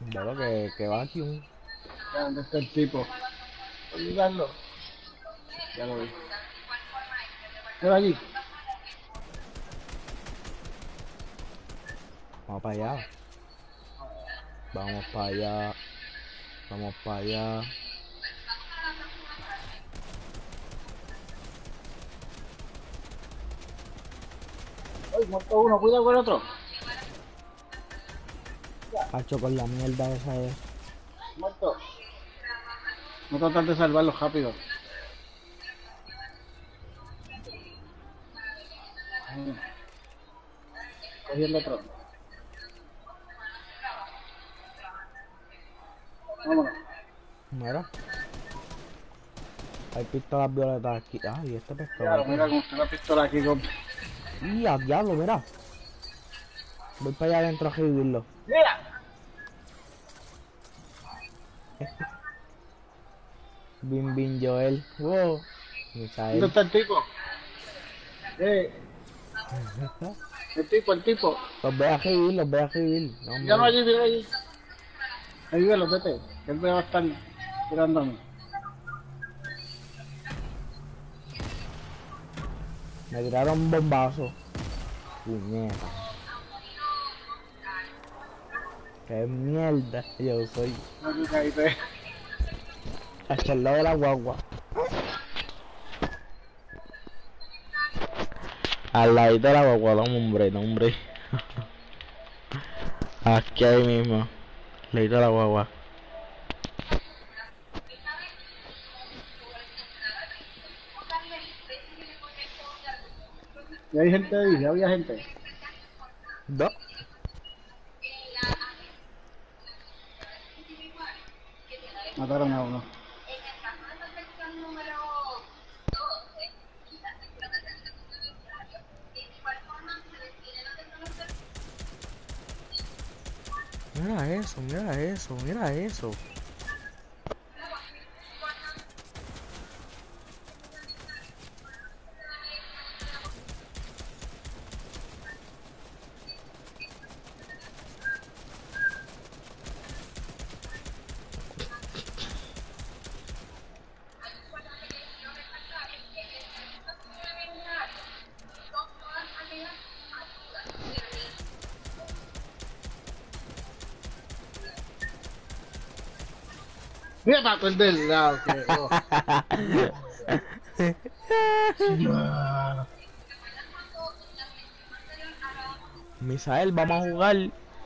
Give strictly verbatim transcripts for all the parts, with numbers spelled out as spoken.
Veo que, que va aquí un... Ya, ¿dónde está el tipo? Olvidarlo. Ya lo vi. Mira allí. Vamos para allá. Vamos para allá. Vamos para allá. Ay, muerto uno, cuidado con el otro. Hacho con la mierda esa es. Muerto. No tratar de salvarlo rápido. Ahí. Cogí el otro. Vámonos. Mira. Hay pistolas violetas aquí. Ah, y este pescado Claro, aquí. mira cómo está la pistola aquí, compa. Y a diablo, mira. Voy para allá adentro a revivirlo. ¡Mira! Bim Bim Joel. Wow. ¿Dónde Misael. está el tipo? Eh, el tipo, el tipo. Los voy a revivir, los voy a revivir. No, Ya no hombre. allí, mira allí. Ahí velo, vete. Que él va a estar tirándome. Me tiraron un bombazo. Puñeta. Qué mierda yo soy. No te caíste. Hasta el lado de la guagua. Al ladito de la guagua, no hombre, no hombre. Aquí ahí mismo. Al ladito de la guagua. Y hay gente ahí, ya había gente. Dos. Mataron a uno. Mira eso, mira eso, mira eso. Mira para perder el lado que. Oh. Misael, vamos a jugar.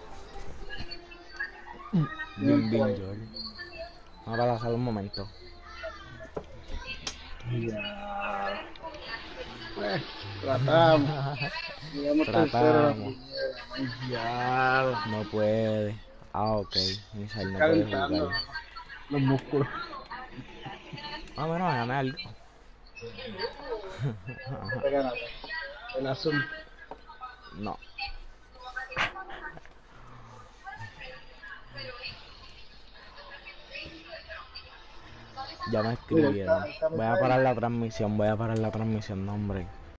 Bien Bim por Bim ahí. Joel. Ahora la sala un momento. Ya. Pues, tratamos. Llegamos tercero a la Tratamos. primera. Ay, ya. No puede. Ah, ok. Misael no puede jugar. Calentando los músculos. Ah, bueno, gané algo. ¿Qué te ganaste? El azul. No. Ya me Mira, está, escribieron. está Voy a Misael. parar la transmisión, voy a parar la transmisión, no, hombre.